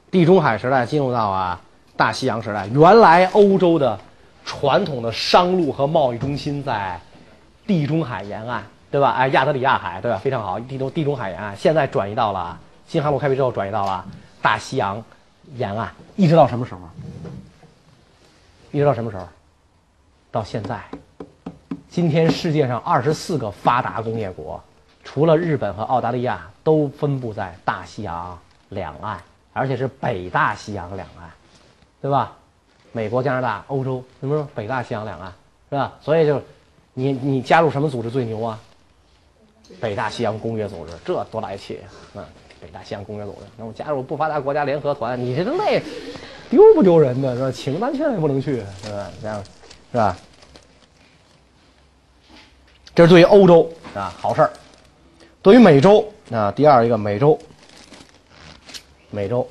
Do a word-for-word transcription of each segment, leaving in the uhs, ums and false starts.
地中海时代进入到啊大西洋时代，原来欧洲的传统的商路和贸易中心在地中海沿岸，对吧？哎，亚得里亚海，对吧？非常好，地中地中海沿岸，现在转移到了新航路开辟之后，转移到了大西洋沿岸，一直到什么时候？一直到什么时候？到现在。今天世界上二十四个发达工业国，除了日本和澳大利亚，都分布在大西洋两岸，而且是北大西洋两岸，对吧？美国、加拿大、欧洲，什么北大西洋两岸，是吧？所以就，你你加入什么组织最牛啊？北大西洋公约组织，这多来气啊！北大西洋公约组织，那我加入不发达国家联合团，你这累，丢不丢人呢？是吧？请咱千万不能去，是吧？这样，是吧？这是对于欧洲啊，好事儿。对于美洲啊，第二一个美洲，美洲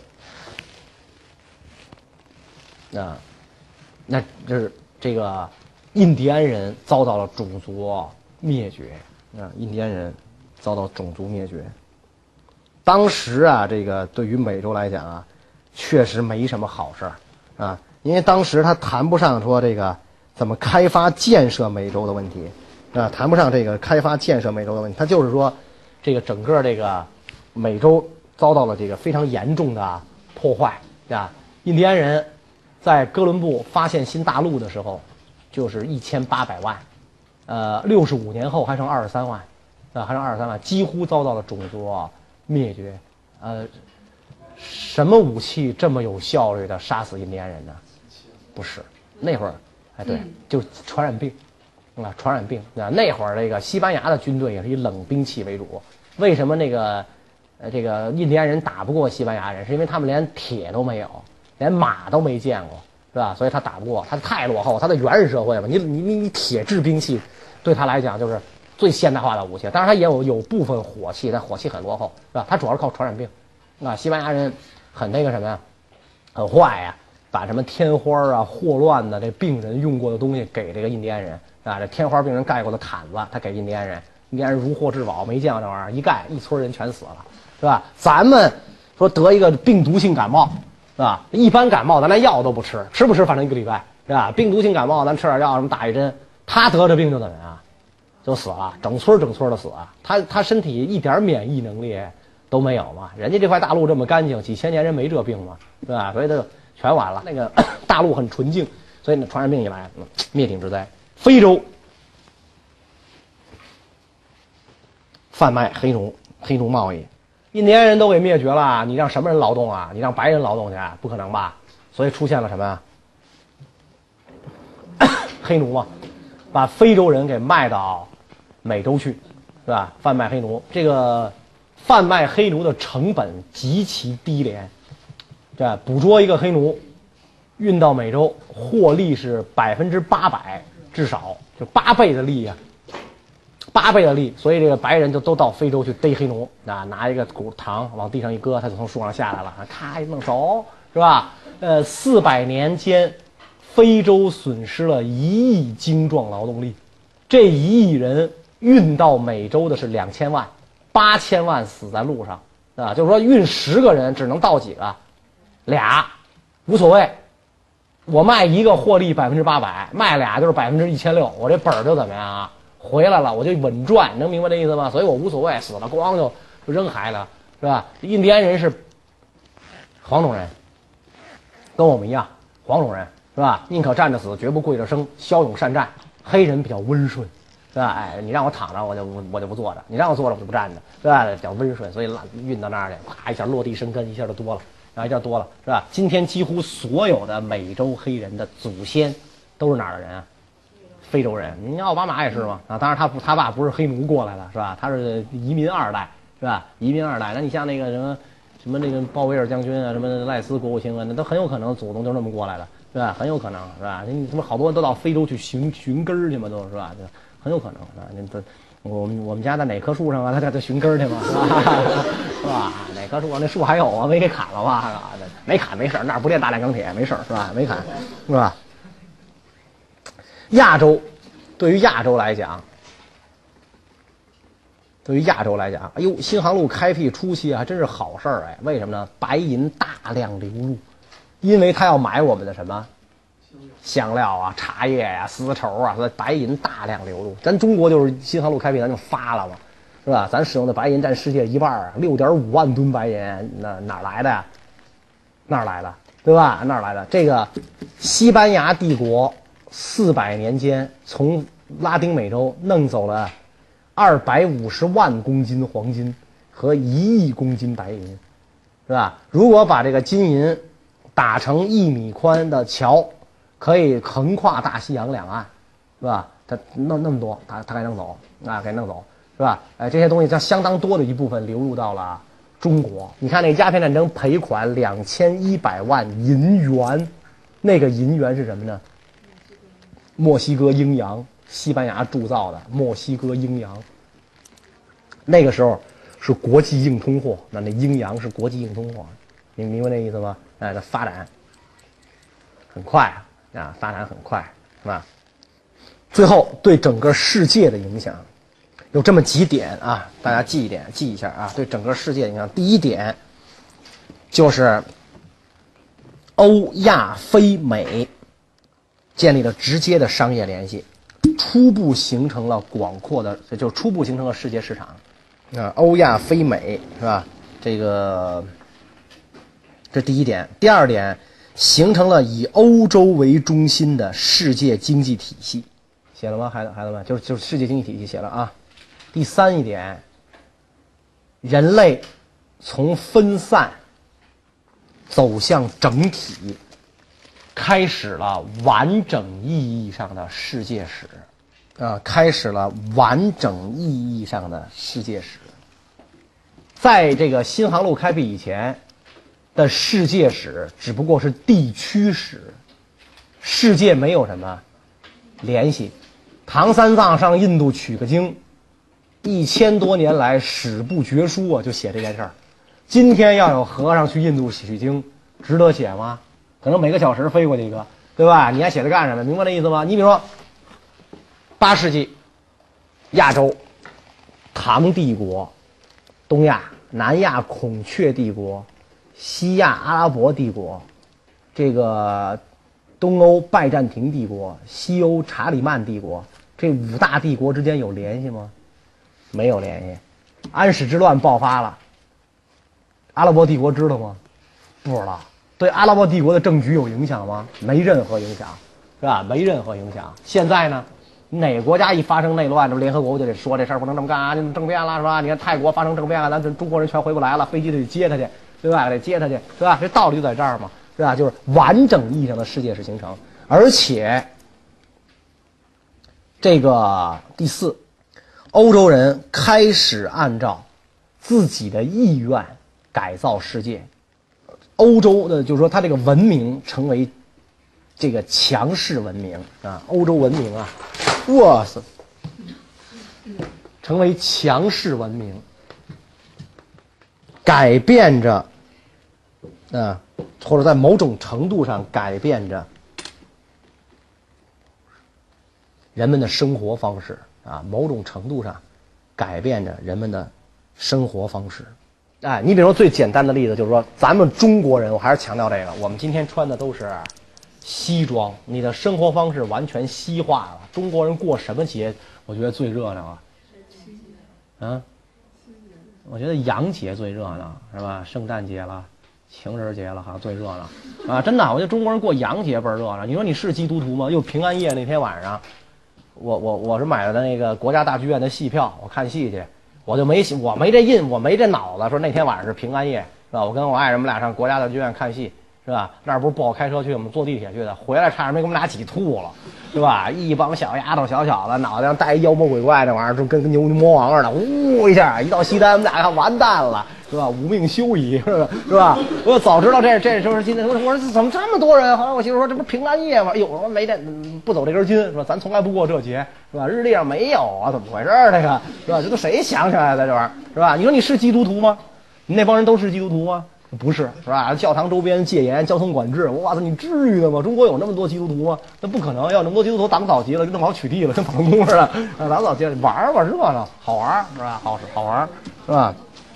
啊，那这是这个印第安人遭到了种族灭绝啊，印第安人遭到种族灭绝。当时啊，这个对于美洲来讲啊，确实没什么好事儿啊，因为当时他谈不上说这个怎么开发建设美洲的问题。啊，谈不上这个开发建设美洲的问题，他就是说，这个整个这个美洲遭到了这个非常严重的破坏，啊，印第安人在哥伦布发现新大陆的时候，就是一千八百万，呃，六十五年后还剩二十三万，啊，还剩二十三万，几乎遭到了种族灭绝。呃，什么武器这么有效率的杀死印第安人呢？不是，那会儿，哎，对，就是传染病。啊，传染病啊！那会儿这个西班牙的军队也是以冷兵器为主。为什么那个呃这个印第安人打不过西班牙人？是因为他们连铁都没有，连马都没见过，是吧？所以他打不过，他太落后，他的原始社会嘛。你你你你铁制兵器，对他来讲就是最现代化的武器。当然，他也有有部分火器，但火器很落后，是吧？他主要是靠传染病。啊，西班牙人很那个什么呀，很坏呀，把什么天花啊、霍乱的这病人用过的东西给这个印第安人。啊，这天花病人盖过的毯子，他给印第安人，印第安人如获至宝，没见过这玩意儿，一盖一村人全死了，是吧？咱们说得一个病毒性感冒，是吧？一般感冒咱连药都不吃，吃不吃反正一个礼拜，是吧？病毒性感冒咱吃点药，什么打一针，他得这病就怎么样？就死了，整村整村的死啊！他他身体一点免疫能力都没有嘛，人家这块大陆这么干净，几千年人没这病嘛，对吧？所以就全完了。那个大陆很纯净，所以那传染病一来，灭顶之灾。非洲贩卖黑奴，黑奴贸易，印第安人都给灭绝了，你让什么人劳动啊？你让白人劳动去？不可能吧？所以出现了什么呀？黑奴嘛，把非洲人给卖到美洲去，是吧？贩卖黑奴，这个贩卖黑奴的成本极其低廉，对吧？捕捉一个黑奴，运到美洲，获利是百分之八百。至少就八倍的利呀、啊，八倍的利，所以这个白人就都到非洲去逮黑奴啊，拿一个骨糖往地上一搁，他就从树上下来了，咔一弄熟，是吧？呃，四百年间，非洲损失了一亿精壮劳动力，这一亿人运到美洲的是两千万，八千万死在路上啊，就是说运十个人只能到几个，俩，无所谓。我卖一个获利百分之八百，卖俩就是百分之一千六，我这本儿就怎么样啊？回来了，我就稳赚，能明白这意思吗？所以我无所谓，死了咣就就扔海了，是吧？印第安人是黄种人，跟我们一样，黄种人是吧？宁可站着死，绝不跪着生，骁勇善战。黑人比较温顺，是吧？哎，你让我躺着，我就我就不坐着；你让我坐着，我就不站着，是吧？比较温顺，所以运到那儿去，啪一下落地生根，一下就多了。啊，一下多了，是吧？今天几乎所有的美洲黑人的祖先都是哪儿的人啊？非洲人。你奥巴马也是嘛？啊，当然他不，他爸不是黑奴过来的，是吧？他是移民二代，是吧？移民二代。那你像那个什么什么那个鲍威尔将军啊，什么赖斯国务卿啊，那都很有可能祖宗就这么过来的，是吧？很有可能，是吧？你他妈好多人都到非洲去寻寻根儿去嘛，都是吧？就很有可能，是吧？那这。我们我们家在哪棵树上啊？他他他寻根去嘛，是吧？是吧？哪棵树啊？那树还有啊？没给砍了吧？是吧？没砍没事，那儿不炼大炼钢铁，没事，是吧？没砍，是吧？亚洲，对于亚洲来讲， 对于亚洲来讲，哎呦，新航路开辟初期啊，还真是好事儿哎。为什么呢？白银大量流入，因为他要买我们的什么香料啊、茶叶呀、啊、丝绸啊，所以白银大量流入。咱中国就是新航路开辟，咱就发了嘛，是吧？咱使用的白银占世界一半啊，六点五万吨白银，那哪来的呀？哪儿来的？对吧？哪儿来的？这个西班牙帝国四百年间，从拉丁美洲弄走了二百五十万公斤黄金和一亿公斤白银，是吧？如果把这个金银打成一米宽的桥，可以横跨大西洋两岸，是吧？他弄那么多，他他给弄走啊，给弄走，是吧？哎，这些东西将相当多的一部分流入到了中国。你看那鸦片战争赔款两千一百万银元，那个银元是什么呢？墨西哥鹰洋，西班牙铸造的墨西哥鹰洋。那个时候是国际硬通货，那那鹰洋是国际硬通货，你明白那意思吗？哎，它发展很快啊。啊，发展很快，是吧？最后对整个世界的影响有这么几点啊，大家记一点，记一下啊。对整个世界的影响，第一点就是欧亚非美建立了直接的商业联系，初步形成了广阔的，就初步形成了世界市场。啊，欧亚非美是吧？这个这第一点，第二点。形成了以欧洲为中心的世界经济体系，写了吗？孩子孩子们，就是就是世界经济体系写了啊。第三一点，人类从分散走向整体，开始了完整意义上的世界史，啊，开始了完整意义上的世界史。在这个新航路开辟以前的世界史只不过是地区史，世界没有什么联系。唐三藏上印度取个经，一千多年来史不绝书啊，就写这件事儿。今天要有和尚去印度取经，值得写吗？可能每个小时飞过去一个，对吧？你还写它干什么？明白那意思吗？你比如说，八世纪，亚洲，唐帝国，东亚、南亚孔雀帝国。西亚阿拉伯帝国，这个东欧拜占庭帝国，西欧查理曼帝国，这五大帝国之间有联系吗？没有联系。安史之乱爆发了，阿拉伯帝国知道吗？不知道。对阿拉伯帝国的政局有影响吗？没任何影响，是吧？没任何影响。现在呢，哪个国家一发生内乱，这联合国就得说这事儿不能这么干啊，你政变了是吧？你看泰国发生政变了，咱中国人全回不来了，飞机得接他去。对吧？得接他去，是吧？这道理就在这儿嘛，是吧？就是完整意义上的世界史形成，而且这个第四，欧洲人开始按照自己的意愿改造世界，欧洲的就是说，它这个文明成为这个强势文明啊，欧洲文明啊，哇塞，成为强势文明。改变着，啊，或者在某种程度上改变着人们的生活方式啊，某种程度上改变着人们的生活方式。哎，你比如说最简单的例子就是说，咱们中国人，我还是强调这个，我们今天穿的都是西装，你的生活方式完全西化了。中国人过什么节，我觉得最热闹啊？啊？我觉得洋节最热闹，是吧？圣诞节了，情人节了，好像最热闹啊！真的，我觉得中国人过洋节倍儿热闹。你说你是基督徒吗？又平安夜那天晚上，我我我是买了那个国家大剧院的戏票，我看戏去，我就没我没这印，我没这脑子，说那天晚上是平安夜，是吧？我跟我爱人我们俩上国家大剧院看戏，是吧？那儿不是不好开车去，我们坐地铁去的，回来差点没给我们俩挤吐了。是吧？一帮小丫头小小的，脑袋上带妖魔鬼怪那玩意儿，就跟跟牛魔王似的，呜一下，一到西单，我们俩看完蛋了，是吧？无命休矣，是吧？是吧？我早知道这这就是今天，我说怎么这么多人？好像我媳妇说这不平安夜吗？哎呦，我说没这不走这根筋，是吧？咱从来不过这节，是吧？日历上没有啊，怎么回事这个是吧？这都谁想起来的这玩意儿是吧？你说你是基督徒吗？你那帮人都是基督徒吗？ 不是，是吧？教堂周边戒严、交通管制，哇塞，你至于的吗？中国有那么多基督徒吗？那不可能，要有那么多基督徒，咱们早急了，就弄好取缔了，跟法轮功似的，啊，咱们早急了，玩玩热闹，好玩是吧？好好玩是吧？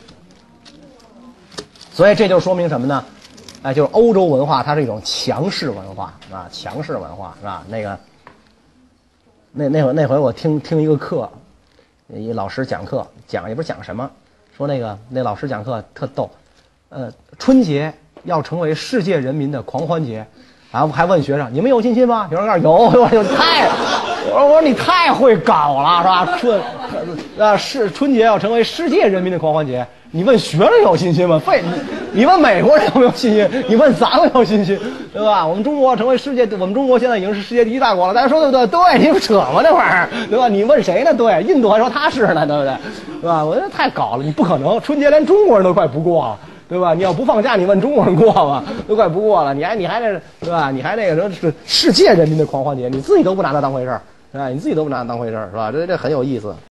所以这就说明什么呢？哎，就是欧洲文化，它是一种强势文化啊，强势文化是吧？那个，那那回那回我听听一个课，一老师讲课，讲也不是讲什么，说那个那老师讲课特逗，呃，春节要成为世界人民的狂欢节，然后还问学生你们有信心吗？有人告诉有，我说太，我说我说你太会搞了是吧？春啊是春节要成为世界人民的狂欢节。你问学生有信心吗？废！你你问美国人有没有信心？你问咱们有信心，对吧？我们中国成为世界，我们中国现在已经是世界第一大国了。大家说对不对？对，你们扯吗？那玩意儿，对吧？你问谁呢？对，印度还说他是呢，对不对？对吧？我觉得太搞了，你不可能，春节连中国人都快不过了，对吧？你要不放假，你问中国人过吗？都快不过了，你还你还那对吧？你还那个什么是世界人民的狂欢节，你自己都不拿它当回事儿，是吧？你自己都不拿它当回事儿，是吧？这这很有意思。